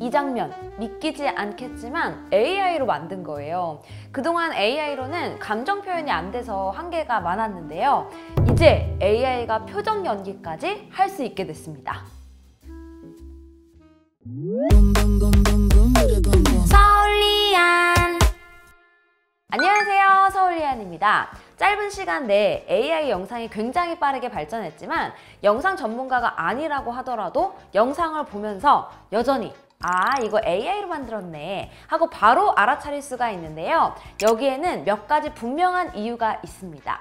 이 장면 믿기지 않겠지만 AI로 만든 거예요. 그동안 AI로는 감정 표현이 안 돼서 한계가 많았는데요. 이제 AI가 표정 연기까지 할 수 있게 됐습니다. 서울리안. 안녕하세요, 서울리안입니다. 짧은 시간 내에 AI 영상이 굉장히 빠르게 발전했지만 영상 전문가가 아니라고 하더라도 영상을 보면서 여전히 이거 AI로 만들었네 하고 바로 알아차릴 수가 있는데요. 여기에는 몇 가지 분명한 이유가 있습니다.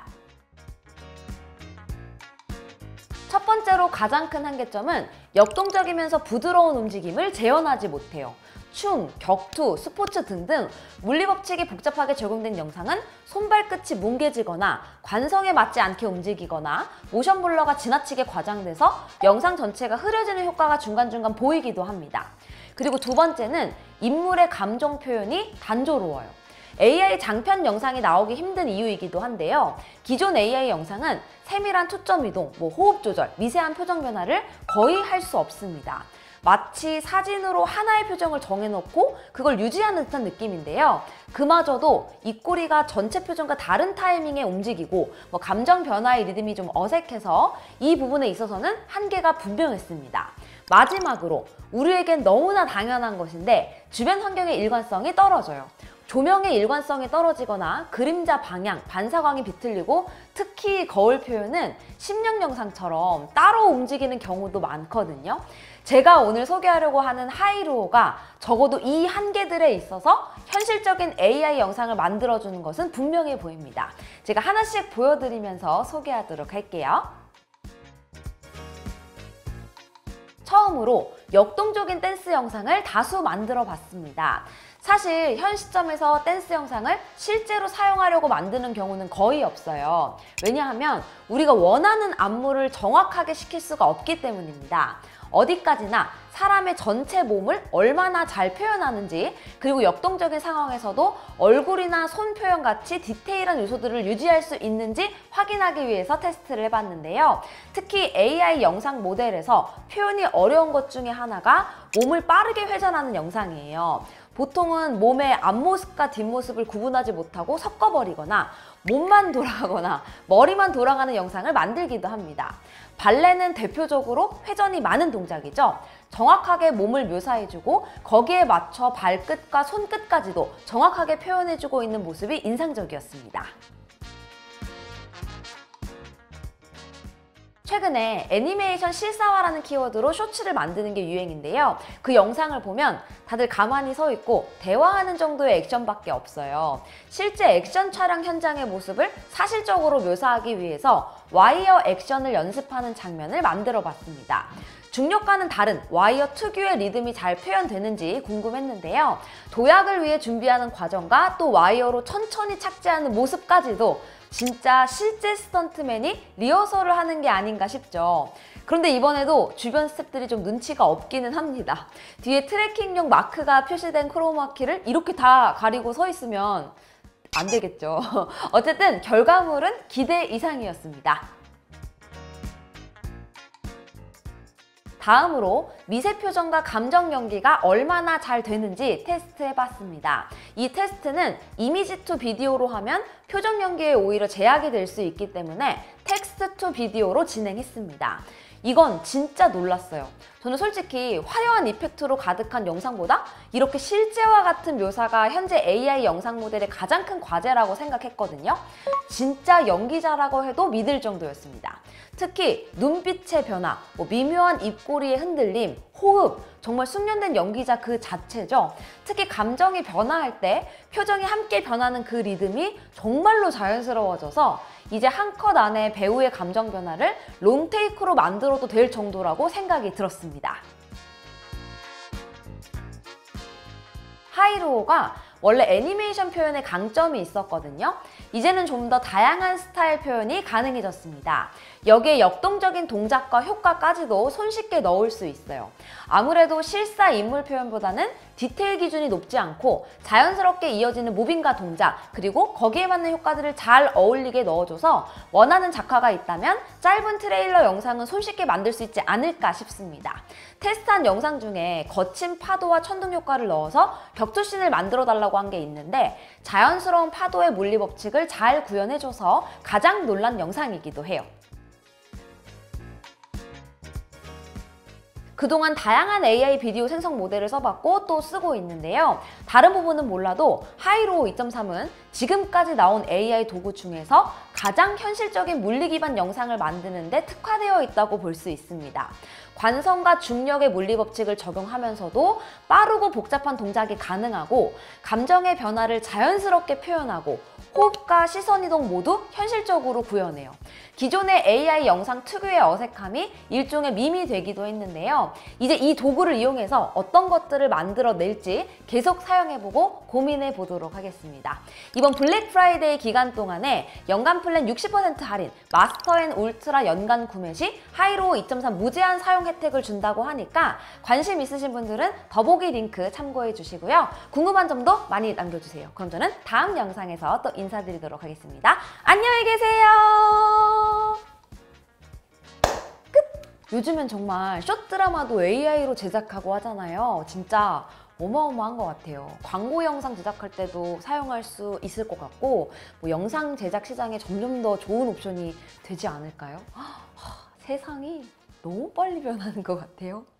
첫 번째로 가장 큰 한계점은 역동적이면서 부드러운 움직임을 재현하지 못해요. 춤, 격투, 스포츠 등등 물리법칙이 복잡하게 적용된 영상은 손발끝이 뭉개지거나 관성에 맞지 않게 움직이거나 모션 블러가 지나치게 과장돼서 영상 전체가 흐려지는 효과가 중간중간 보이기도 합니다. 그리고 두 번째는 인물의 감정 표현이 단조로워요. AI 장편 영상이 나오기 힘든 이유이기도 한데요. 기존 AI 영상은 세밀한 초점 이동, 호흡 조절, 미세한 표정 변화를 거의 할 수 없습니다. 마치 사진으로 하나의 표정을 정해놓고 그걸 유지하는 듯한 느낌인데요. 그마저도 입꼬리가 전체 표정과 다른 타이밍에 움직이고 감정 변화의 리듬이 좀 어색해서 이 부분에 있어서는 한계가 분명했습니다. 마지막으로 우리에겐 너무나 당연한 것인데 주변 환경의 일관성이 떨어져요. 조명의 일관성이 떨어지거나 그림자 방향, 반사광이 비틀리고 특히 거울 표현은 심령 영상처럼 따로 움직이는 경우도 많거든요. 제가 오늘 소개하려고 하는 하이루오가 적어도 이 한계들에 있어서 현실적인 AI 영상을 만들어주는 것은 분명해 보입니다. 제가 하나씩 보여드리면서 소개하도록 할게요. 처음으로 역동적인 댄스 영상을 다수 만들어 봤습니다. 사실 현 시점에서 댄스 영상을 실제로 사용하려고 만드는 경우는 거의 없어요. 왜냐하면 우리가 원하는 안무를 정확하게 시킬 수가 없기 때문입니다. 어디까지나 사람의 전체 몸을 얼마나 잘 표현하는지, 그리고 역동적인 상황에서도 얼굴이나 손 표현 같이 디테일한 요소들을 유지할 수 있는지 확인하기 위해서 테스트를 해봤는데요. 특히 AI 영상 모델에서 표현이 어려운 것 중에 하나가 몸을 빠르게 회전하는 영상이에요. 보통은 몸의 앞모습과 뒷모습을 구분하지 못하고 섞어버리거나 몸만 돌아가거나 머리만 돌아가는 영상을 만들기도 합니다. 발레는 대표적으로 회전이 많은 동작이죠. 정확하게 몸을 묘사해주고 거기에 맞춰 발끝과 손끝까지도 정확하게 표현해주고 있는 모습이 인상적이었습니다. 최근에 애니메이션 실사화라는 키워드로 쇼츠를 만드는 게 유행인데요. 그 영상을 보면 다들 가만히 서 있고 대화하는 정도의 액션밖에 없어요. 실제 액션 촬영 현장의 모습을 사실적으로 묘사하기 위해서 와이어 액션을 연습하는 장면을 만들어 봤습니다. 중력과는 다른 와이어 특유의 리듬이 잘 표현되는지 궁금했는데요. 도약을 위해 준비하는 과정과 또 와이어로 천천히 착지하는 모습까지도 진짜 실제 스턴트맨이 리허설을 하는 게 아닌가 싶죠. 그런데 이번에도 주변 스태프들이 좀 눈치가 없기는 합니다. 뒤에 트래킹용 마크가 표시된 크로마키를 이렇게 다 가리고 서 있으면 안 되겠죠. 어쨌든 결과물은 기대 이상이었습니다. 다음으로 미세 표정과 감정 연기가 얼마나 잘 되는지 테스트해봤습니다. 이 테스트는 이미지 투 비디오로 하면 표정 연기에 오히려 제약이 될 수 있기 때문에 텍스트 투 비디오로 진행했습니다. 이건 진짜 놀랐어요. 저는 솔직히 화려한 이펙트로 가득한 영상보다 이렇게 실제와 같은 묘사가 현재 AI 영상 모델의 가장 큰 과제라고 생각했거든요. 진짜 연기자라고 해도 믿을 정도였습니다. 특히 눈빛의 변화, 미묘한 입꼬리의 흔들림, 호흡, 정말 숙련된 연기자 그 자체죠. 특히 감정이 변화할 때 표정이 함께 변하는 그 리듬이 정말로 자연스러워져서 이제 한 컷 안에 배우의 감정 변화를 롱테이크로 만들어도 될 정도라고 생각이 들었습니다. 하이루오가 원래 애니메이션 표현에 강점이 있었거든요. 이제는 좀 더 다양한 스타일 표현이 가능해졌습니다. 여기에 역동적인 동작과 효과까지도 손쉽게 넣을 수 있어요. 아무래도 실사 인물 표현보다는 디테일 기준이 높지 않고 자연스럽게 이어지는 무빙과 동작, 그리고 거기에 맞는 효과들을 잘 어울리게 넣어줘서 원하는 작화가 있다면 짧은 트레일러 영상은 손쉽게 만들 수 있지 않을까 싶습니다. 테스트한 영상 중에 거친 파도와 천둥 효과를 넣어서 격투씬을 만들어 달라고 한 게 있는데 자연스러운 파도의 물리 법칙을 잘 구현해줘서 가장 놀란 영상이기도 해요. 그동안 다양한 AI 비디오 생성 모델을 써봤고 또 쓰고 있는데요. 다른 부분은 몰라도 하이로우 2.3은 지금까지 나온 AI 도구 중에서 가장 현실적인 물리 기반 영상을 만드는 데 특화되어 있다고 볼 수 있습니다. 관성과 중력의 물리 법칙을 적용하면서도 빠르고 복잡한 동작이 가능하고 감정의 변화를 자연스럽게 표현하고 호흡과 시선 이동 모두 현실적으로 구현해요. 기존의 AI 영상 특유의 어색함이 일종의 밈이 되기도 했는데요. 이제 이 도구를 이용해서 어떤 것들을 만들어낼지 계속 사용해보고 고민해보도록 하겠습니다. 이번 블랙 프라이데이 기간 동안에 연간 플랜 60% 할인, 마스터 앤 울트라 연간 구매 시 하이로우 2.3 무제한 사용 혜택을 준다고 하니까 관심 있으신 분들은 더보기 링크 참고해 주시고요. 궁금한 점도 많이 남겨주세요. 그럼 저는 다음 영상에서 또 인사드리도록 하겠습니다. 안녕히 계세요. 끝! 요즘엔 정말 숏 드라마도 AI로 제작하고 하잖아요. 진짜 어마어마한 것 같아요. 광고 영상 제작할 때도 사용할 수 있을 것 같고 뭐 영상 제작 시장에 점점 더 좋은 옵션이 되지 않을까요? 세상이 너무 빨리 변하는 것 같아요.